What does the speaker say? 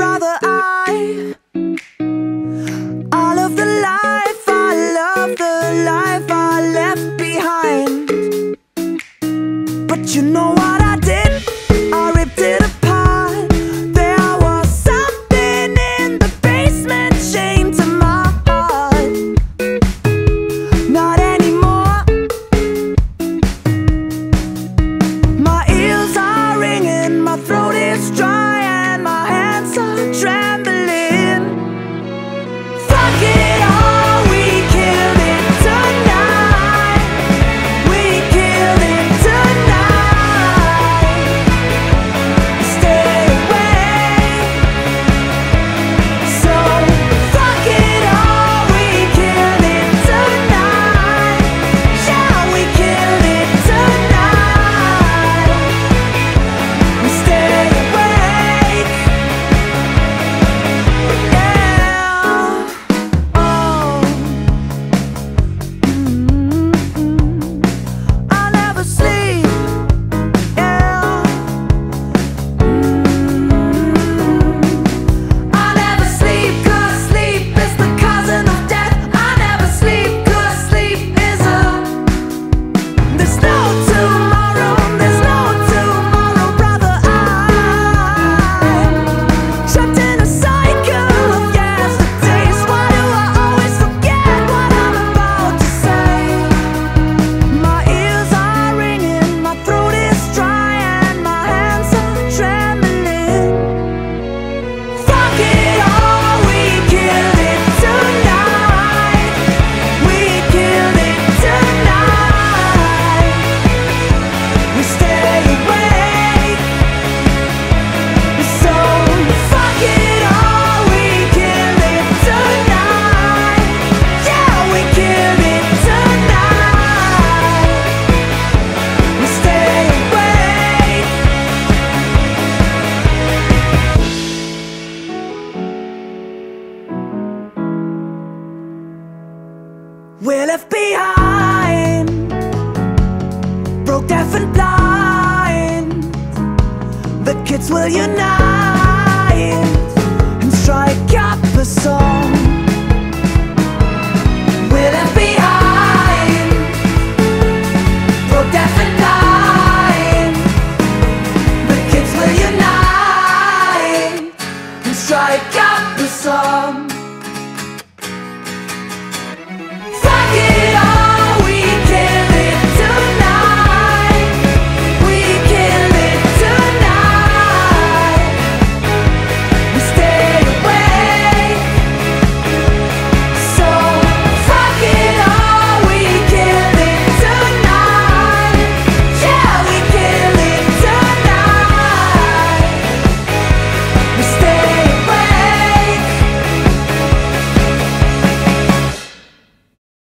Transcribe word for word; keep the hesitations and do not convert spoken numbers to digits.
brother, I all of the life I love, the life I left behind. But you know what I did? I ripped it apart. There was something in the basement chained to my heart. Not anymore. My ears are ringing, my throat is dry, and my hands are trembling. Fuck it all, we killed it tonight. We killed it tonight. Stay away. So fuck it all, we killed it tonight. Yeah, we killed it tonight. Stay awake. Yeah. Oh. Mm-hmm. I'll never sleep. Yeah. Mm-hmm. I never sleep, 'cause sleep is the cousin of death. I never sleep, 'cause sleep is a there's no tomorrow, there's no tomorrow, brother. I'm trapped in a cycle of yesterdays. Why do I always forget what I'm about to say? My ears are ringing, my throat is dry, and my hands are trembling. Fuck it all, we killed it tonight. We killed it tonight. We stay awake. So fuck it all, we killed it tonight. Yeah, we killed it tonight. We stay awake. We're left behind, broke, deaf and blind. The kids will unite and strike up a song. We're left behind, broke, deaf and blind. The kids will unite and strike up a song.